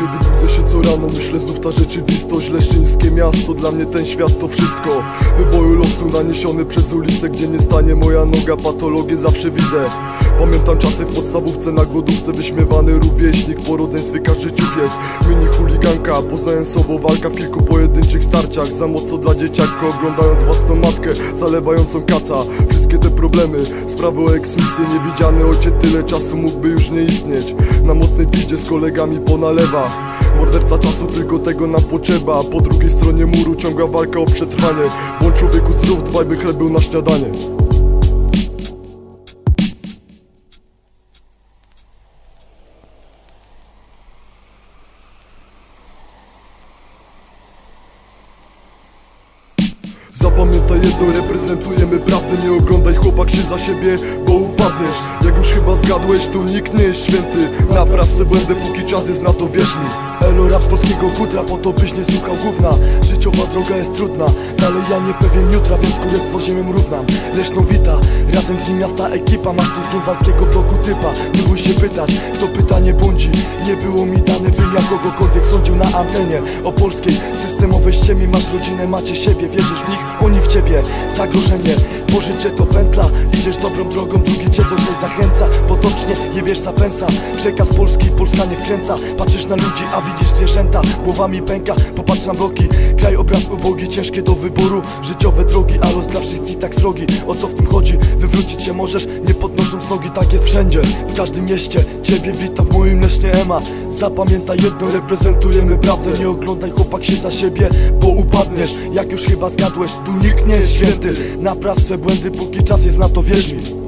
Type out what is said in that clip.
Kiedy budzę się co rano, myślę znów ta rzeczywistość. Leszczyńskie miasto, dla mnie ten świat to wszystko. Wyboju losu naniesiony przez ulicę, gdzie nie stanie moja noga, patologię zawsze widzę. Pamiętam czasy w podstawówce, na głodówce wyśmiewany rówieśnik. Po rodzeństwie każdy ciuch jest mini chuliganka. Poznałem słowo walka w kilku pojedynczych starciach. Za mocno dla dzieciaka, oglądając własną matkę zalewającą kaca. Wszystkie te problemy, sprawy o eksmisję. Niewidziany ojciec tyle czasu mógłby już nie istnieć. Na mocnej piździe z kolegami po nalewach. Morderca czasu, tylko tego nam potrzeba. A po drugiej stronie muru ciąga walka o przetrwanie. Bądź człowieku zdrów, dbaj by chleb był na śniadanie. Zapamiętaj jedno, reprezentujemy prawdę. Nie oglądaj chłopak się za siebie, bo upadniesz. Jak już chyba zgadłeś, tu nikt nie jest święty. Napraw se błędy, póki czas jest na to, wierz mi. Elo, rap z polskiego kutra, po to byś nie słuchał gówna. Życiowa droga jest trudna, dalej ja nie pewien jutra, więc królestwo ziemią równam. Leszno wita, razem z nim miasta ekipa. Masz tu z grunwaldzkiego bloku typa. Nie bój się pytać, kto pytanie błądzi. Nie było mi dane, bym ja kogokolwiek sądził na antenie o polskiej systemowej ściemie. Masz rodzinę, macie siebie, wierzysz w nich, oni w ciebie. Zagrożenie, bo życie to pętla. Idziesz dobrą drogą, drugi cię do tej zachęca. Potocznie jebiesz za pensa. Przekaz Polski, Polska nie wkręca. Patrzysz na ludzi, a widzisz zwierzęta. Głowami pęka, popatrz na bloki. Kraj obraz ubogi, ciężkie do wyboru. Życiowe drogi, a los dla wszystkich tak srogi. O co w tym chodzi? Wywrócić się możesz, nie podnosząc nogi. Tak jest wszędzie, w każdym mieście. Ciebie wita w moim Lesznie Ema. Zapamiętaj jedno, reprezentujemy prawdę. Nie oglądaj chłopak się za siebie, bo upadniesz. Jak już chyba zgadłeś, tu nikt nie jest święty. Napraw se błędy, póki czas jest na to, wierz mi.